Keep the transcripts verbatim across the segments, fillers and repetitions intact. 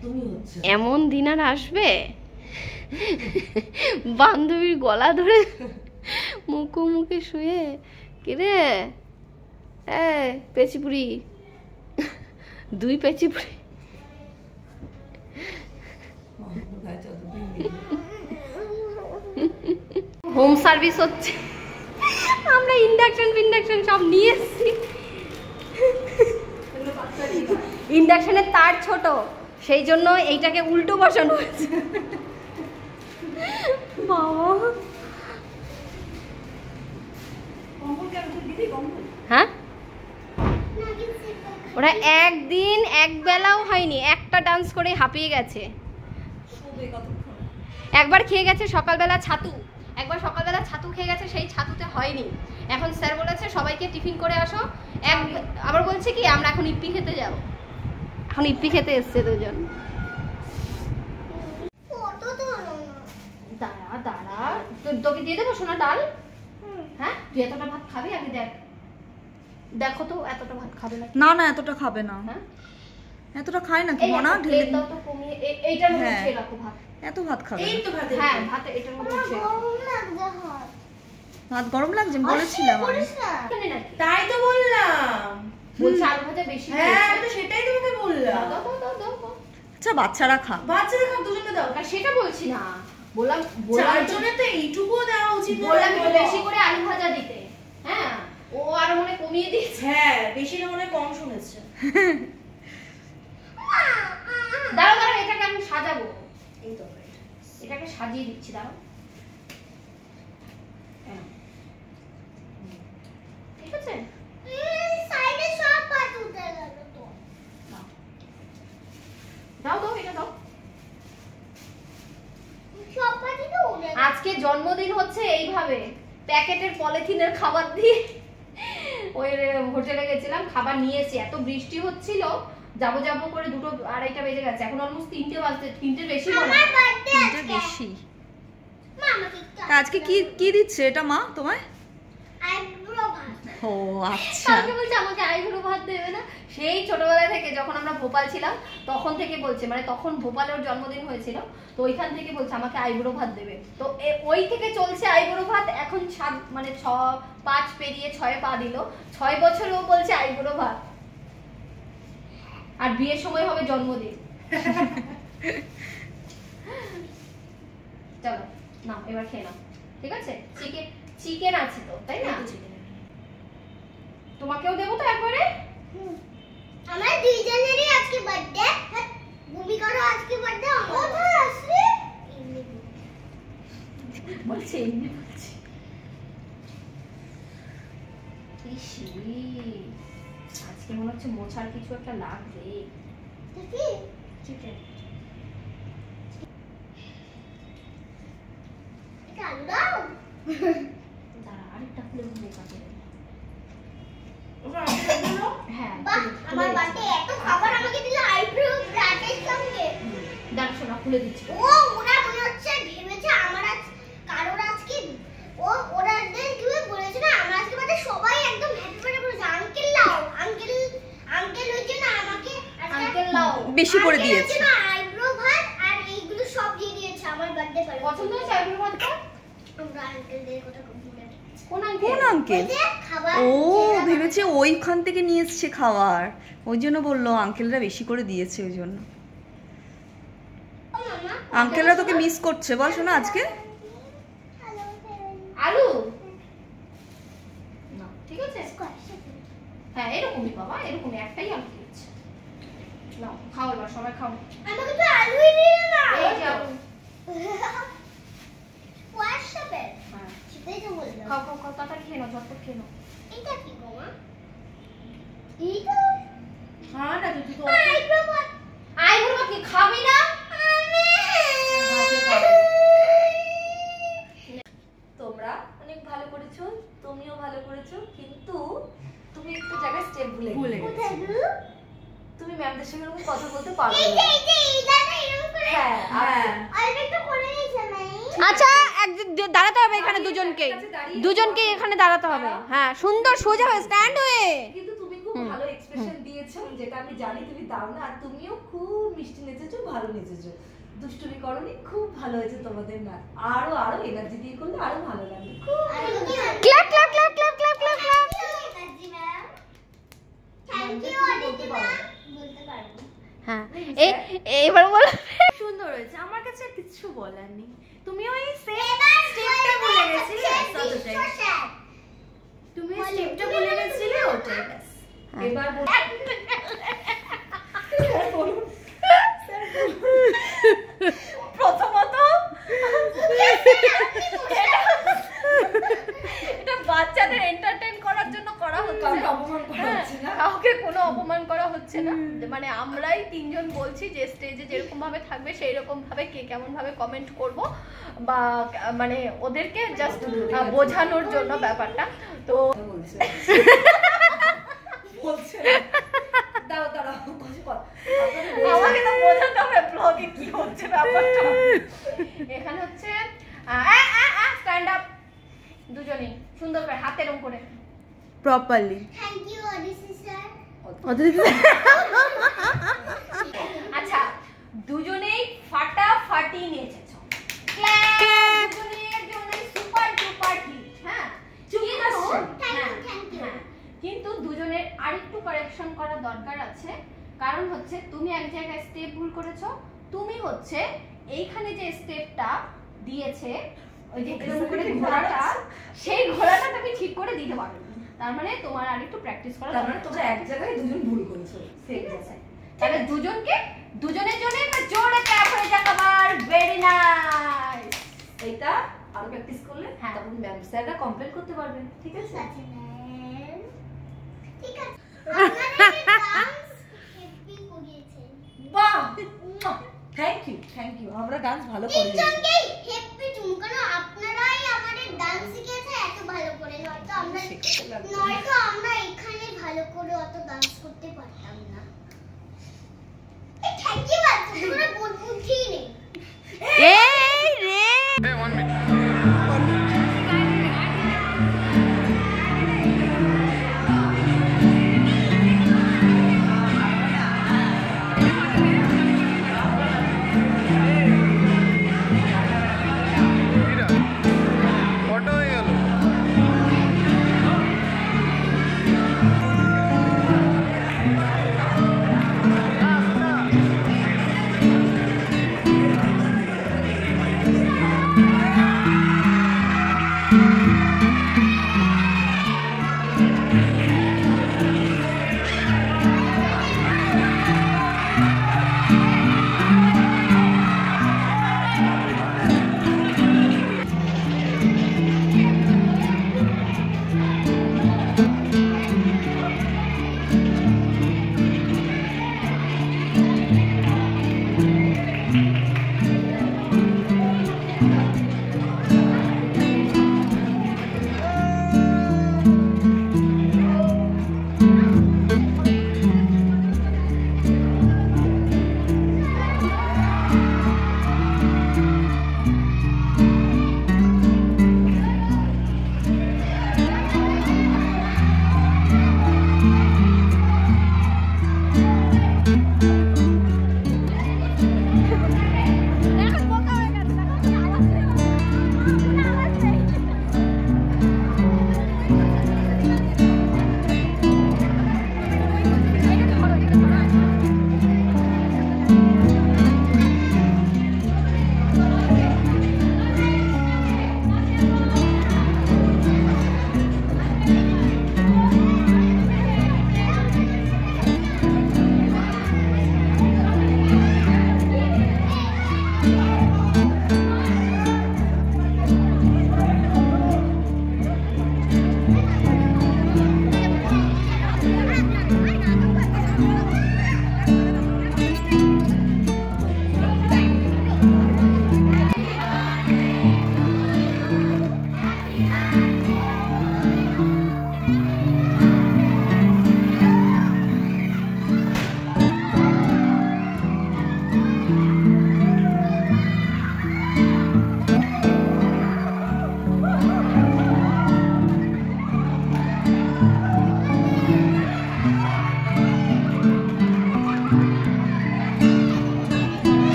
একদমই হচ্ছে না। এমন দিন আর আসবে বান্ধবীর গলা ধরে মুখোমুখি শুয়ে কিরে এ পেচিপুরি দুই পেচিপুরি হোম সার্ভিস হচ্ছে, আমরা ইন্ডাকশন ফিন্ডাকশন সব নিয়ে এসেছি। ইন্ডাকশনের তার ছোট, সেই জন্য এইটাকে উল্টো বসানো হয়েছে। বাবা হ্যাঁ, ওরা একদিন এক বেলাও হয়নি, একটা ডান্স করে হাঁপিয়ে গেছে। একবার খেয়ে গেছে সকালবেলা ছাতু, একবার সকালবেলা ছাতু খেয়ে গেছে, সেই ছাতুতে হয়নি। এখন স্যার বলেছে সবাইকে টিফিন করে আসো, এক আবার বলছে কি আমরা এখন ইপ্পি খেতে যাব, এখন ইপ্পি খেতে এসছে দুজন। দাঁড়া দাঁড়া তোকে দিয়ে দেবো সোনা ডাল। হ্যাঁ তুই এতটা ভাত খাবি? আগে দেখ, দেখো তো এতটা ভাত খাবে না। না না এতটা খাবে না। হ্যাঁ এতটা খায় না কি মনা? ঢেলে দাও তো কমিয়ে, এইটার মধ্যে ছেড়ে রাখো ভাত। এত ভাত খাবে? এই তো ভাত। হ্যাঁ ভাত এটার মধ্যে ছেড়ে রাখো। ভাত গরম লাগছে বলেছিলাম আমি। তাই তো বললাম, বলছি আলু ভাজা বেশি। হ্যাঁ আমি তো সেটাই তোমাকে বললাম। দাও দাও দাও দাও। আচ্ছা বাচ্চারা খা, বাচ্চারা খা, দুজনে দাও। না সেটা বলছি না, বললাম চার জনে তো এইটুকু দেওয়া উচিত। বললাম একটু বেশি করে আলু ভাজা দিতে। হ্যাঁ ও আর মনে কমিয়ে দিয়েছে। হ্যাঁ বেশি না মনে কম শুনেছে। দাঁড়াও দাঁড়াও এটাকে আমি সাজাবো, এই তো এটাকে সাজিয়ে দিচ্ছি। দাঁড়াও ঠিক আছে। সাইডে সব পাত উঠে গেল তো। দাও দাও এটা দাও। সব পাতই তো উঠে গেল। আজকে জন্মদিন হচ্ছে এইভাবে প্যাকেটের পলিথিনের খাবার দিয়ে। ওই হোটেলে গেছিলাম, খাবার নিয়েছি, এত বৃষ্টি হচ্ছিল যাবো যাবো করে দুটো আড়াইটা বেজে গেছে, এখন অলমোস্ট তিনটে বাজতে, তিনটে বেশি মনে হয়, তিনটে বেশি। আজকে কি কি দিচ্ছে এটা মা তোমায়? আইব্রো ভাত। ও আচ্ছা, কালকে বলছে আমাকে আইব্রো ভাত দেবে না। সেই ছোটবেলা থেকে যখন আমরা ভোপাল ছিলাম তখন থেকে বলছে, মানে তখন ভোপালে ওর জন্মদিন হয়েছিল, তো ওইখান থেকে বলছে আমাকে আইব্রো ভাত দেবে। তো ওই থেকে চলছে আইব্রো ভাত। এখন সাত মানে ছ পাঁচ পেরিয়ে ছয় পা দিল, ছয় বছর ও বলছে আইব্রো ভাত। আর বিয়ের সময় হবে জন্মদিন। চলো না এবার খেয়ে নাও, ঠিক আছে? চিকেন চিকেন আছে তো তাই না? তোমাকেও দেবো তো একবারে। আমার দুইজনেরই আজকে বার্থডে। ভূমিকারও আজকে বার্থডে। কোথায় আসছে? বলছে এমনি বলছি। ইসি আজকে মনে হচ্ছে মোছার কিছু একটা লাগবে। দেখি চিকেন এটা আলু দাও। দাঁড়া আরেকটা খুলে ভুলে কাটে। হ্যাঁ আমার বার্থডে এত খাবার আমাকে দিল আইব্রো ব্রাশের সঙ্গে। দাঁড়া শোনা খুলে দিচ্ছি। ও ওরা মনে হচ্ছে ভেবেছে আমার আজ কারোর আজকে ও ওরাদের কি বলেছে না আমার আজকে বার্থডে, সবাই একদম হ্যাপি বার্থডে বলেছে। আঙ্কেল লাও আঙ্কেল আঙ্কেল হইছে না আমাকে আঙ্কেল লাও বেশি করে দিয়েছে না আইব্রো ভাত আর এইগুলো সব দিয়ে দিয়েছে আমার বার্থডে পারে। পছন্দ হয়েছে আইব্রো ভাতটা? আমরা আঙ্কেলদের কথা বলতে কোন আঙ্কেল? কোন আঙ্কেল? ও ভেবেছে ওইখান থেকে নিয়ে এসছে খাবার, ওই জন্য বললো আঙ্কেলরা বেশি করে দিয়েছে ওই জন্য। আঙ্কেলরা তোকে মিস করছে বল শোনা আজকে। আলু না ঠিক আছে। হ্যাঁ এরকমই বাবা, এরকমই একটাই আলু দিয়েছে। নাও খাও এবার সবাই খাও। আমাকে তো আলুই দিলে না। এই যাও হোয়াটসঅ্যাপে। হ্যাঁ সেটাই তো বললাম। খাও খাও খাও তাড়াতাড়ি খেয়ে নাও, ঝটপট খেয়ে নাও। এটা কি গো মা? এইটা হ্যাঁ না তুই তো আইব্রো ভাত। আইব্রো ভাত কি খাবি না? তোমরা অনেক ভালো করেছো, তুমিও ভালো করেছো, কিন্তু তুমি একটু জায়গায় স্টেপ ভুলে ভুলে গেছো। কোথায় গো? তুমি ম্যামদের সঙ্গে এরকম কথা বলতে পারো এই না। যে এই যে এইটা না এরকম করে। হ্যাঁ হ্যাঁ অল্প একটু করে নিয়েছে না। আচ্ছা একজন দাঁড়াতে হবে এখানে, দুজনকে দুজনকে এখানে দাঁড়াতে হবে। হ্যাঁ সুন্দর সোজা হয়ে স্ট্যান্ড হয়ে। কিন্তু তুমি খুব ভালো এক্সপ্রেশন দিয়েছো, যেটা আমি জানি তুমি দাও না, আর তুমিও খুব মিষ্টি নেচেছো, ভালো নেচেছো, দুষ্টুমি করনি, খুব ভালো হয়েছে তোমাদের নাচ। আরো আরো এনার্জি দিয়ে করলে আরো ভালো লাগবে। Clap clap clap clap clap clap clap. Thank you Aditi ma'am. বলতে পারবো হ্যাঁ এবার বল। সুন্দর হয়েছে, আমার কাছে আর কিছু বলার নেই। তুমি ওই স্টেপটা ভুলে গেছিলে, ততটাই। তুমি ওই স্টেপটা ভুলে গেছিলে, ওটাই ব্যাস। এবার প্রথমত এটা বাচ্চাদের এন্টারটেইন করার জন্য করা হচ্ছে, অপমান করা হচ্ছে না, কাউকে কোনো অপমান করা হচ্ছে না। মানে আমরাই তিনজন বলছি যে স্টেজে যেরকম ভাবে থাকবে সেই রকম ভাবে কে কেমন ভাবে কমেন্ট করব, বা মানে ওদেরকে জাস্ট বোঝানোর জন্য ব্যাপারটা। তো বলছে বলছে দাও দাঁড়াও কিছু কথা, আমাকে তো বোঝাতে হবে ব্লগে কি হচ্ছে ব্যাপারটা। এখানে হচ্ছে স্ট্যান্ড আপ, দুজনেই সুন্দর করে হাতে এরকম করে properly. Thank you Aditi sir. আচ্ছা, দুজনেই ফাটাফাটি নেচেছো, ক্ল্যাপ। দুজনের জন্যই সুপার ডুপার হিট। হ্যাঁ চুপ কিন্তু করছে। হ্যাঁ, থ্যাংক ইউ। হ্যাঁ, কিন্তু দুজনের আরেকটু কারেকশন করা দরকার আছে। কারণ হচ্ছে তুমি এক জায়গায় স্টেপ ভুল করেছো। তুমি হচ্ছে এইখানে যে স্টেপটা দিয়েছে, ওই যে এরকম করে ঘোড়াটা, সেই ঘোড়াটা তুমি ঠিক করে দিতে পারবে না। তার মানে তোমার আরেকটু প্র্যাকটিস করা তার মানে দরকার। তোমরা এক জায়গায় দুজন ভুল করেছো, ঠিক আছে, তাহলে দুজনকে দুজনের জন্য একটা জোরে ক্ল্যাপ হয়ে যাক আবার। Very nice. এইটা আরো প্র্যাকটিস করলে হ্যাঁ। তখন ম্যাম স্যাররা কমপ্লিট করতে পারবেন। ঠিক আছে ঠিক আছে ম্যাম। ঠিক আছে। আপনারা ডান্স হেপি করিয়েছেন। বাহ, থ্যাংক ইউ থ্যাংক ইউ, আমরা ডান্স ভালো করি। তিনজনকেই হেপি চুমকানো, আপনারাই আমাদের ডান্স শিখিয়েছে এত ভালো করে, নয়তো আমরা নয়তো আমরা এখানে ভালো করে অত ডান্স করতে পারতাম না। এই থ্যাংক ইউ আর তোমরা বুদ্ধি নেই। এই রে Hey, one minute. Photo হয়ে গেল।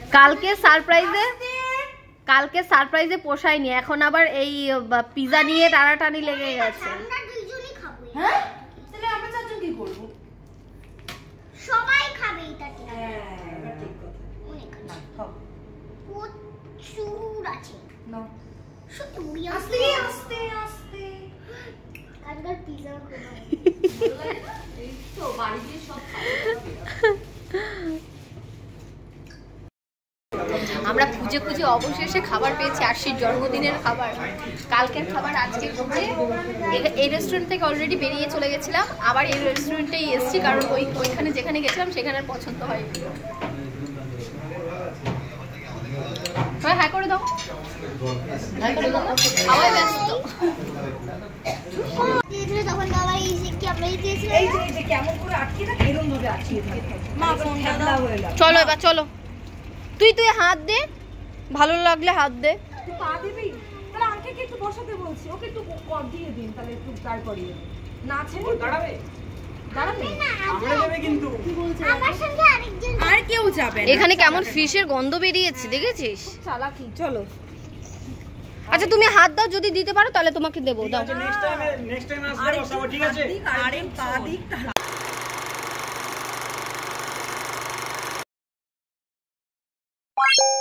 কালকে সারপ্রাইজে কালকে সারপ্রাইজে পোষায়নি, এখন আবার এই পিজা নিয়ে টানাটানি লেগে গেছে। আমরা দুইজনই খাবো। হ্যাঁ তাহলে আমরা চারজন কি করব? সবাই খাবে এটাকে। হ্যাঁ এটা ঠিক কথা। অনেক আছে। না খাও প্রচুর আছে। না সত্যি উড়ি আস্তে আস্তে আস্তে কালকার পিজা খাবো। এই তো বাড়ি দিয়ে সব খাবো। আমরা খুঁজে খুঁজে অবশেষে খাবার পেয়েছি, আরশির জন্মদিনের খাবার। কালকের খাবার আজকে খুঁজে এ- এই রেস্টুরেন্ট থেকে অলরেডি বেরিয়ে চলে গেছিলাম, আবার এই রেস্টুরেন্টেই এসেছি, কারণ ওই ওইখানে যেখানে গেছিলাম সেখানে আর পছন্দ হয়নি। হ্যাঁ হ্যাঁ করে দাও, হ্যাঁ করে দাও, খাওয়াই ব্যস্ত। দিয়েছিল তখন তো আবার এই যে কি আমরা দিয়েছিল। এই যে এই যে কেমন করে আটকে থাকে এরকম ভাবে আটকে থাকে। মা ফোনটা দাও হয়ে গেল। চলো এবার চলো, তুই তুই হাত দে, ভালো লাগলে হাত দে। তুই পা দিবি? তাহলে আঙ্কেলকে একটু বসাতে বলছি, ওকে একটু কর দিয়ে দিন, তাহলে একটু দাঁড় করিয়ে। না ছেড়ে দাঁড়াবে দাঁড়াবে আমরা যাবে কিন্তু আমার সঙ্গে আরেকজন আর কেউ যাবে না। এখানে কেমন ফিশের গন্ধ বেরিয়েছে দেখেছিস? চালাকি চলো। আচ্ছা তুমি হাত দাও, যদি দিতে পারো তাহলে তোমাকে দেবো, দাও। নেক্সট টাইম নেক্সট টাইম আসলে বসাবো, ঠিক আছে? আরে পা দিক